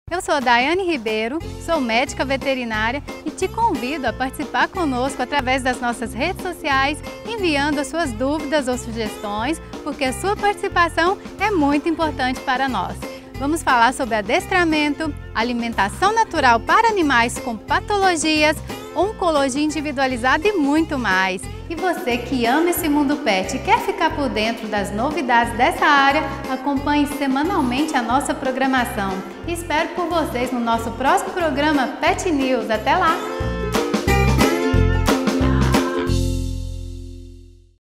Eu sou a Daiane Ribeiro, sou médica veterinária e te convido a participar conosco através das nossas redes sociais, enviando as suas dúvidas ou sugestões, porque a sua participação é muito importante para nós. Vamos falar sobre adestramento, alimentação natural para animais com patologias, oncologia individualizada e muito mais. E você que ama esse mundo pet e quer ficar por dentro das novidades dessa área, acompanhe semanalmente a nossa programação. Espero por vocês no nosso próximo programa Pet News. Até lá!